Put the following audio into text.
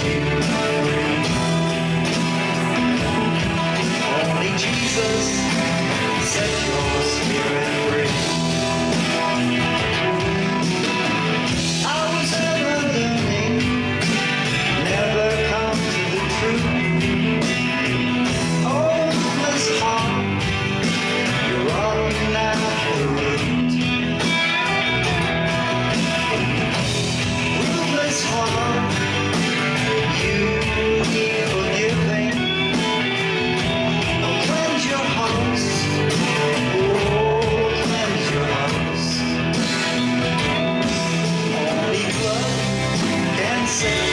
you free. Only Jesus set your spirit free. I was ever learning, never come to the truth. Hopeless heart, you're running after the root. Ruthless heart, you need forgiving. Oh, cleanse your hearts, oh, cleanse your hearts. Only blood can save.